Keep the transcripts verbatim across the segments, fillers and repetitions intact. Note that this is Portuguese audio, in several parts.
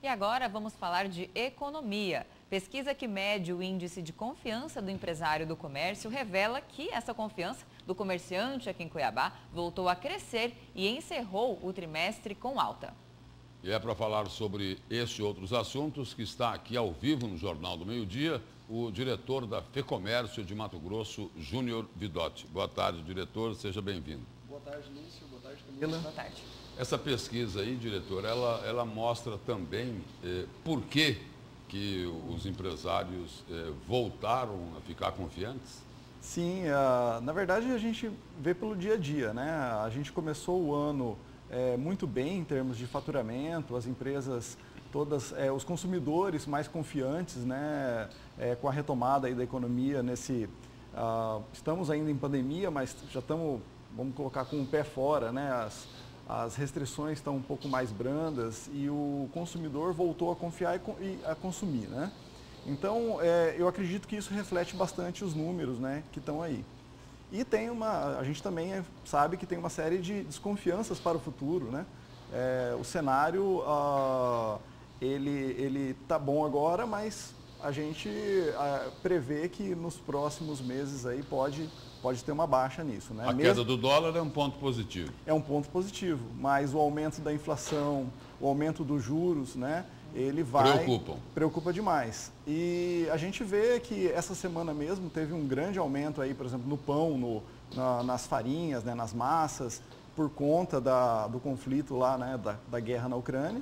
E agora vamos falar de economia. Pesquisa que mede o índice de confiança do empresário do comércio revela que essa confiança do comerciante aqui em Cuiabá voltou a crescer e encerrou o trimestre com alta. E é para falar sobre esse e outros assuntos que está aqui ao vivo no Jornal do Meio-Dia, o diretor da FEComércio de Mato Grosso, Júnior Vidotti. Boa tarde, diretor, seja bem-vindo. Boa tarde, Lício. Boa tarde, Camila. Boa tarde. Essa pesquisa aí, diretor, ela, ela mostra também eh, por que, que os empresários eh, voltaram a ficar confiantes? Sim, uh, na verdade a gente vê pelo dia a dia, né? A gente começou o ano é, muito bem em termos de faturamento, as empresas todas, é, os consumidores mais confiantes, né? É, com a retomada aí da economia nesse... Uh, estamos ainda em pandemia, mas já estamos, vamos colocar com o pé fora, né? As, as restrições estão um pouco mais brandas e o consumidor voltou a confiar e a consumir, né? Então, é, eu acredito que isso reflete bastante os números, né, que estão aí. E tem uma, a gente também sabe que tem uma série de desconfianças para o futuro, né? É, o cenário, ah, ele ele tá bom agora, mas a gente ah, prevê que nos próximos meses aí pode pode ter uma baixa nisso, né? A Mesmo, queda do dólar é um ponto positivo. É um ponto positivo, mas o aumento da inflação, o aumento dos juros, né? Ele vai... Preocupam. Preocupa demais. E a gente vê que essa semana mesmo teve um grande aumento aí, por exemplo, no pão, no, na, nas farinhas, né, nas massas, por conta da, do conflito lá, né, da, da guerra na Ucrânia.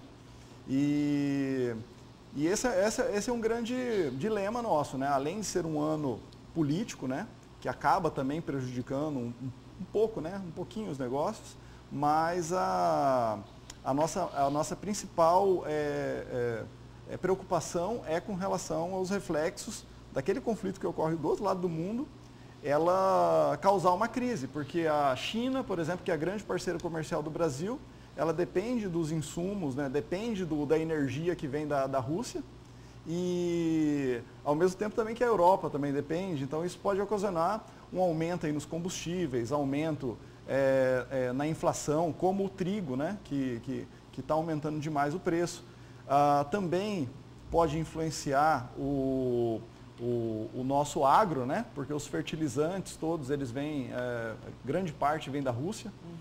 E, e esse, esse, esse é um grande dilema nosso, né? Além de ser um ano político, né, que acaba também prejudicando um, um pouco, né, um pouquinho os negócios, mas a... A nossa, a nossa principal é, é, é preocupação é com relação aos reflexos daquele conflito que ocorre do outro lado do mundo, ela causar uma crise, porque a China, por exemplo, que é a grande parceira comercial do Brasil, ela depende dos insumos, né, depende do, da energia que vem da, da Rússia e, ao mesmo tempo, também que a Europa também depende, então isso pode ocasionar um aumento aí nos combustíveis, aumento... É, é, na inflação, como o trigo, né, que que está aumentando demais o preço. Ah, também pode influenciar o, o, o nosso agro, né, porque os fertilizantes todos, eles vêm, é, grande parte vem da Rússia, uhum.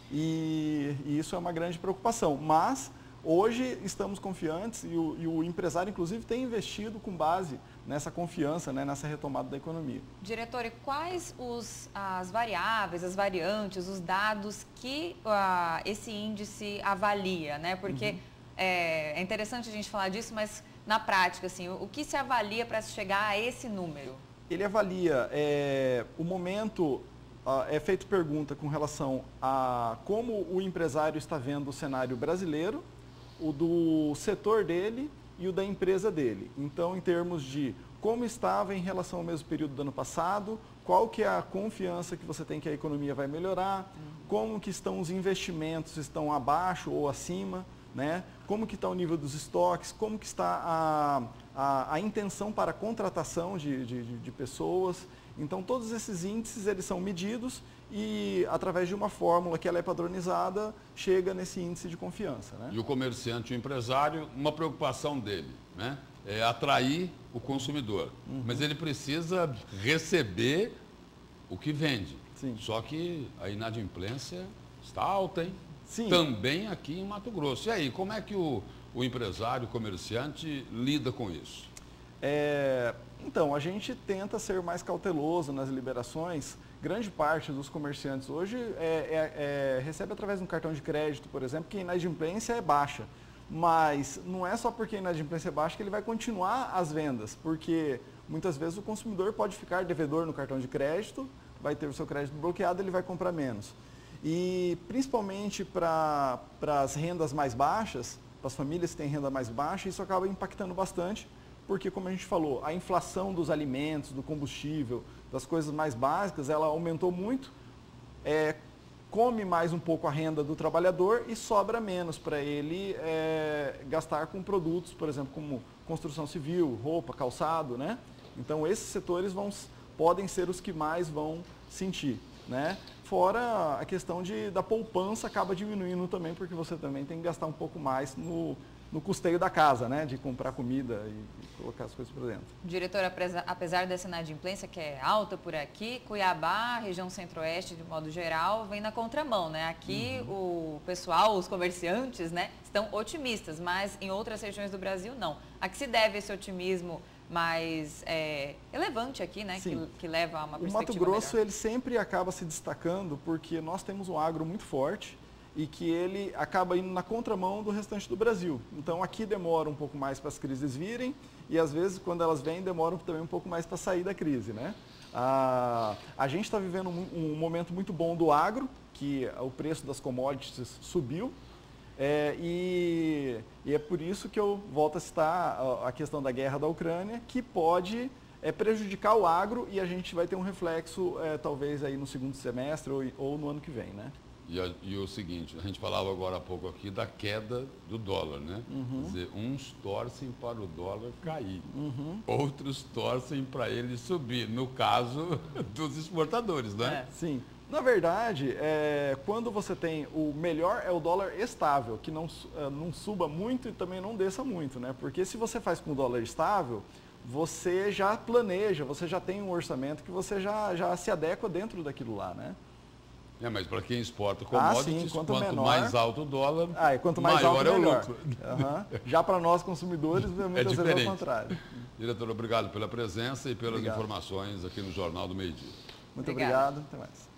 e, e isso é uma grande preocupação. Mas hoje estamos confiantes e o, e o empresário, inclusive, tem investido com base nessa confiança, né, nessa retomada da economia. Diretor, e quais os, as variáveis, as variantes, os dados que uh, esse índice avalia, né? Porque uhum. é, é interessante a gente falar disso, mas na prática, assim, o, o que se avalia para chegar a esse número? Ele avalia é, o momento, uh, é feito pergunta com relação a como o empresário está vendo o cenário brasileiro, o do setor dele e o da empresa dele. Então, em termos de como estava em relação ao mesmo período do ano passado, qual que é a confiança que você tem que a economia vai melhorar, uhum. como que estão os investimentos, estão abaixo ou acima, né? Como que está o nível dos estoques, como que está a, a, a intenção para a contratação de, de, de pessoas. Então, todos esses índices, eles são medidos e, através de uma fórmula que ela é padronizada, chega nesse índice de confiança, né? E o comerciante, o empresário, uma preocupação dele, né, é atrair o consumidor. Uhum. Mas ele precisa receber o que vende. Sim. Só que a inadimplência está alta, hein? Sim. Também aqui em Mato Grosso. E aí, como é que o, o empresário, o comerciante, lida com isso? É, então, a gente tenta ser mais cauteloso nas liberações. Grande parte dos comerciantes hoje é, é, é, recebe através de um cartão de crédito, por exemplo, que a inadimplência é baixa. Mas não é só porque a inadimplência é baixa que ele vai continuar as vendas, porque muitas vezes o consumidor pode ficar devedor no cartão de crédito, vai ter o seu crédito bloqueado, ele vai comprar menos. E principalmente para as rendas mais baixas, para as famílias que têm renda mais baixa, isso acaba impactando bastante, porque, como a gente falou, a inflação dos alimentos, do combustível, das coisas mais básicas, ela aumentou muito, é, come mais um pouco a renda do trabalhador e sobra menos para ele é, gastar com produtos, por exemplo, como construção civil, roupa, calçado, né? Então, esses setores vão, podem ser os que mais vão sentir, né? Fora a questão de, da poupança acaba diminuindo também, porque você também tem que gastar um pouco mais no, no custeio da casa, né? De comprar comida e, e colocar as coisas para dentro. Diretor, apesar dessa inadimplência que é alta por aqui, Cuiabá, região centro-oeste de modo geral, vem na contramão, né? Aqui uhum. o pessoal, os comerciantes, né, estão otimistas, mas em outras regiões do Brasil não. A que se deve esse otimismo mais é, elevante aqui, né, que, que leva a uma perspectiva O Mato Grosso, melhor? Ele sempre acaba se destacando porque nós temos um agro muito forte e que ele acaba indo na contramão do restante do Brasil. Então, aqui demora um pouco mais para as crises virem e, às vezes, quando elas vêm, demoram também um pouco mais para sair da crise, né? Ah, a gente está vivendo um, um momento muito bom do agro, que o preço das commodities subiu. É, e, e é por isso que eu volto a citar a, a questão da guerra da Ucrânia, que pode é, prejudicar o agro e a gente vai ter um reflexo é, talvez aí no segundo semestre ou, ou no ano que vem, né? E, a, e o seguinte, a gente falava agora há pouco aqui da queda do dólar, né? Uhum. Quer dizer, uns torcem para o dólar cair, uhum. outros torcem para ele subir, no caso dos exportadores, né? É, sim. Na verdade, é, quando você tem o melhor é o dólar estável, que não, não suba muito e também não desça muito, né? Porque se você faz com o dólar estável, você já planeja, você já tem um orçamento que você já, já se adequa dentro daquilo lá, né? É, mas para quem exporta commodities, ah, sim, quanto, quanto menor, mais alto o dólar, ah, e quanto mais maior alto, é o melhor. lucro. Uhum. Já para nós consumidores, muitas é vezes é o contrário. Diretor, obrigado pela presença e pelas obrigado. informações aqui no Jornal do Meio Dia. Muito Obrigada. obrigado, até mais.